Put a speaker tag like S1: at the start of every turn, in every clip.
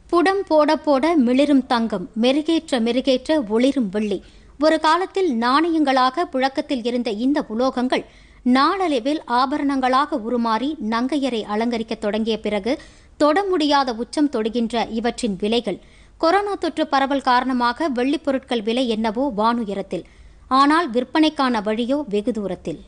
S1: புடம் போட போட மிளிரும் தங்கம், மெருகேற்ற மெருகேற்ற ஒளிரும் வெள்ளி. ஒரு காலத்தில் நாணயங்களாக புழக்கத்தில் இருந்த இந்த உலோகங்கள் நாளடைவில் ஆபரணங்களாக உருமாறி நங்கையரை அலங்கரிக்க தொடங்கிய பிறகு தொட முடியாத உச்சம் தொடுகின்ற இவற்றின் விலைகள். கொரோனா தொற்று பரவல் காரணமாக வெள்ளிப் பொருட்கள் விலை என்னவோ வானுயரத்தில், ஆனால் விற்பனைக்கான வழியோ வெகு தூரத்தில்.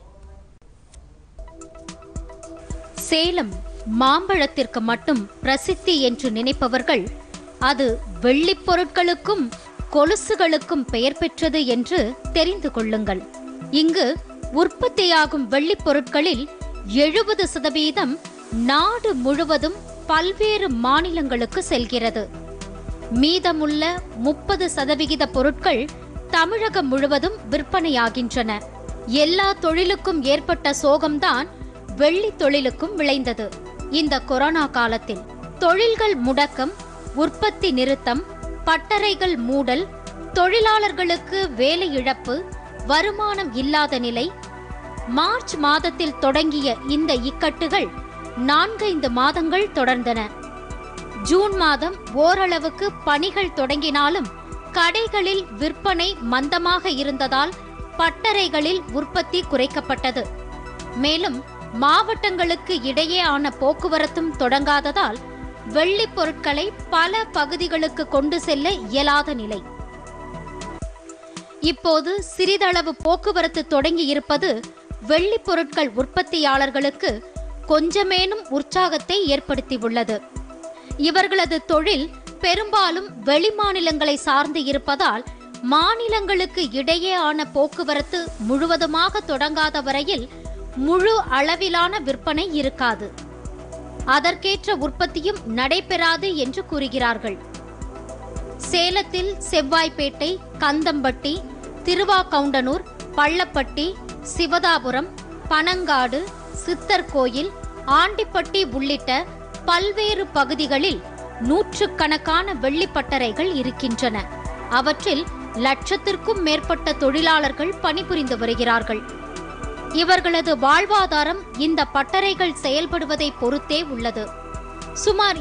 S1: சேலம் மாம்பழத்திற்கு மட்டும் பிரசித்தி என்று நினைப்பவர்கள் அது வெள்ளிப் பொருட்களுக்கும் கொலுசுகளுக்கும் பெயர் பெற்றது என்று தெரிந்து கொள்ளுங்கள். இங்கு உற்பத்தியாகும் வெள்ளிப் பொருட்களில் 70% நாடு முழுவதும் பல்வேறு மாநிலங்களுக்கு செல்கிறது. மீதமுள்ள 30% பொருட்கள் தமிழகம் முழுவதும் விற்பனையாகின்றன. எல்லா தொழிலுக்கும் ஏற்பட்ட சோகம்தான் வெள்ளி தொழிலுக்கும் விளைந்தது. இந்த கொரோனா காலத்தில் தொழில்கள் முடக்கம், உற்பத்தி நிறுத்தம், பட்டறைகள் மூடல், தொழிலாளர்களுக்கு வேலை இழப்பு, வருமானம் இல்லாத நிலை. மார்ச் மாதத்தில் தொடங்கிய இந்த இக்கட்டுகள் 4-5 மாதங்கள் தொடர்ந்தன. ஜூன் மாதம் ஓரளவுக்கு பணிகள் தொடங்கினாலும் கடைகளில் விற்பனை மந்தமாக இருந்ததால் பட்டறைகளில் உற்பத்தி குறைக்கப்பட்டது. மேலும் மாவட்டங்களுக்கு இடையே ஆன போக்குவரத்தும் தொடங்காததால் வெள்ளிப் பொருட்களை பல பகுதிகளுக்கு கொண்டு செல்ல இயலாத நிலை. இப்போது சிறிதளவு போக்குவரத்து தொடங்கி இருப்பது வெள்ளிப் பொருட்கள் உற்பத்தியாளர்களுக்கு கொஞ்சமேனும் உற்சாகத்தை ஏற்படுத்தியுள்ளது. இவர்களது தொழில் பெரும்பாலும் வெளிமாநிலங்களை சார்ந்து இருப்பதால் மாநிலங்களுக்கு இடையே ஆன போக்குவரத்து முழுவதுமாக தொடங்காத வரையில் முழு அளவிலான விற்பனை இருக்காது. அதற்கேற்ற உற்பத்தியும் நடைபெறாது என்று கூறுகிறார்கள். சேலத்தில் செவ்வாய்ப்பேட்டை, கந்தம்பட்டி, திருவாக்கவுண்டனூர், பள்ளப்பட்டி, சிவதாபுரம், பனங்காடு, சித்தர்கோயில், ஆண்டிப்பட்டி உள்ளிட்ட பல்வேறு பகுதிகளில் நூற்றுக்கணக்கான வெள்ளிப்பட்டறைகள் இருக்கின்றன. அவற்றில் லட்சத்திற்கும் மேற்பட்ட தொழிலாளர்கள் பணிபுரிந்து வருகிறார்கள். இவர்களது வாழ்வாதாரம் இந்த பட்டறைகள் செயல்படுவதை பொறுத்தே உள்ளது. சுமார்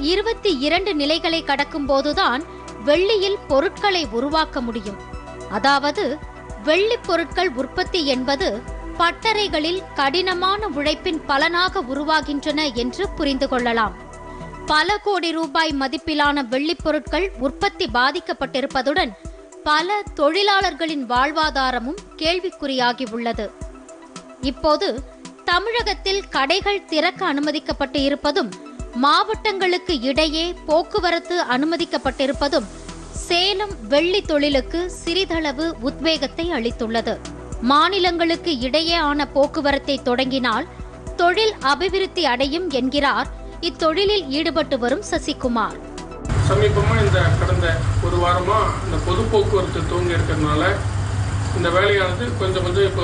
S1: 22 நிலைகளை கடக்கும் போதுதான் வெள்ளியில் பொருட்களை உருவாக்க முடியும். அதாவது வெள்ளிப் பொருட்கள் உற்பத்தி என்பது பட்டறைகளில் கடினமான உழைப்பின் பலனாக உருவாகின்றன என்று புரிந்து கொள்ளலாம். பல கோடி ரூபாய் மதிப்பிலான வெள்ளிப் பொருட்கள் உற்பத்தி பாதிக்கப்பட்டிருப்பதுடன் பல தொழிலாளர்களின் வாழ்வாதாரமும் கேள்விக்குறியாகி உள்ளது. இப்போது தமிழகத்தில் கடைகள் திறக்க அனுமதிக்கப்பட்டு இருப்பதும், மாவட்டங்களுக்கு இடையே போக்குவரத்து அனுமதிக்கப்பட்டிருப்பதும் சேலம் வெள்ளி தொழிலுக்கு சிறிதளவு உத்வேகத்தை அளித்துள்ளது. மாநிலங்களுக்கு இடையே ஆன போக்குவரத்தை தொடங்கினால் தொழில் அபிவிருத்தி அடையும் என்கிறார் இத்தொழிலில் ஈடுபட்டு வரும் சசிகுமார்.
S2: சமீபமா இந்த கடந்த ஒரு வாரமா இந்த பொது போக்குவரத்து தூங்கி இருக்கிறதுனால இந்த வேலையானது கொஞ்சம்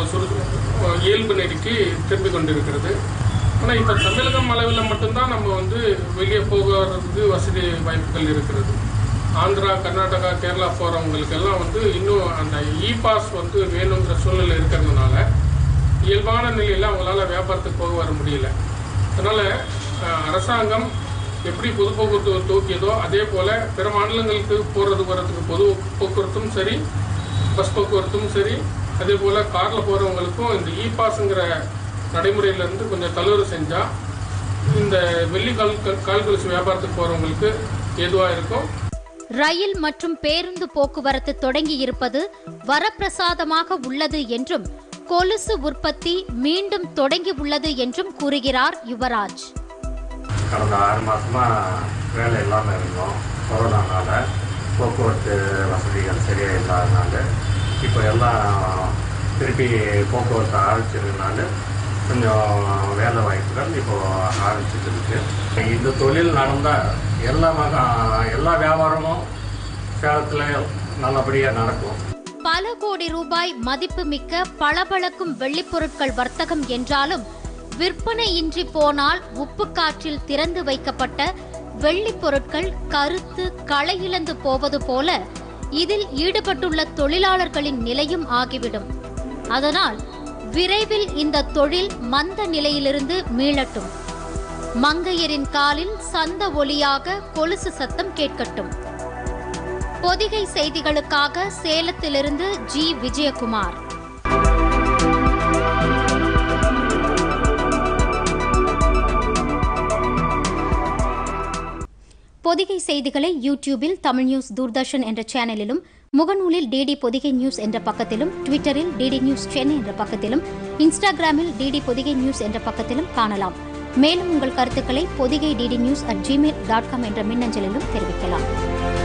S2: இப்போ இயல்பு நெறிக்கு திரும்பி கொண்டிருக்கிறது. ஆனால் இப்போ தமிழகம் அளவில் மட்டும்தான் நம்ம வெளியே போகிறதுக்கு வசதி வாய்ப்புகள் இருக்கிறது. ஆந்திரா, கர்நாடகா, கேரளா போகிறவங்களுக்கெல்லாம் இன்னும் அந்த பாஸ் வேணுங்கிற சூழ்நிலை இருக்கிறதுனால இயல்பான நிலையில் அவங்களால வியாபாரத்துக்கு போக வர முடியல. அதனால் அரசாங்கம் எப்படி பொது போக்குவரத்து தூக்கியதோ அதே போல் பிற மாநிலங்களுக்கு போகிறதுக்கு வர்றதுக்கு பொது போக்குவரத்தும் சரி, பஸ் போக்குவரத்தும் சரி, அதே போல் காரில் போகிறவங்களுக்கும் இந்த பாஸுங்கிற நடைமுறையிலேருந்து கொஞ்சம் தளர்வு செஞ்சால் இந்த வெள்ளி கால்கொலுசு வியாபாரத்துக்கு போகிறவங்களுக்கு ஏதுவாக இருக்கும்.
S1: ரயில் மற்றும் பேருந்து போக்குவரத்து தொடங்கி இருப்பது வரப்பிரசாதமாக உள்ளது என்றும் கொலுசு உற்பத்தி மீண்டும் தொடங்கி உள்ளது என்றும் கூறுகிறார் யுவராஜ்.
S3: கடந்த 6 மாதமாக வேலை இல்லாமல் இருந்தோம். கொரோனானால போக்குவரத்து வசதிகள் சரியாக இல்லாதனால இப்போ எல்லாம் திருப்பி போக்குவரத்து ஆரம்பிச்சதுனால கொஞ்சம் வேலை வாய்ப்புகள் இப்போது ஆரம்பிச்சுட்டு இருக்கு. இந்த தொழில் நடந்தால் எல்லா வியாபாரமும் சேலத்தில் நல்லபடியாக நடக்கும்.
S1: பல கோடி ரூபாய் மதிப்புமிக்க பளபளக்கும் வெள்ளிப் பொருட்கள் வர்த்தகம் என்றாலும் விற்பனையின்றி போனால் உப்பு காற்றில் திறந்து வைக்கப்பட்ட வெள்ளிப் பொருட்கள் கருத்து களை-இழந்து போவது போல இதில் ஈடுபட்டுள்ள தொழிலாளர்களின் நிலையும் ஆகிவிடும். அதனால் விரைவில் இந்த தொழில் மந்த நிலையிலிருந்து மீளட்டும். மங்கையரின் காலில் சந்த ஒலியாக கொலுசு சத்தம் கேட்கட்டும். பொதிகை செய்திகளுக்காக சேலத்திலிருந்து ஜி. விஜயகுமார். பொதிகை செய்திகளை யூடியூபில் தமிழ் நியூஸ் தூர்தர்ஷன் என்ற சேனலிலும், முகநூலில் டிடி பொதிகை நியூஸ் என்ற பக்கத்திலும், ட்விட்டரில் டிடி நியூஸ் சென்னை என்ற பக்கத்திலும், இன்ஸ்டாகிராமில் டிடி பொதிகை நியூஸ் என்ற பக்கத்திலும் காணலாம். மேலும் உங்கள் கருத்துக்களை பொதிகை DD News@gmail.com என்ற மின்னஞ்சலிலும் தெரிவிக்கலாம்.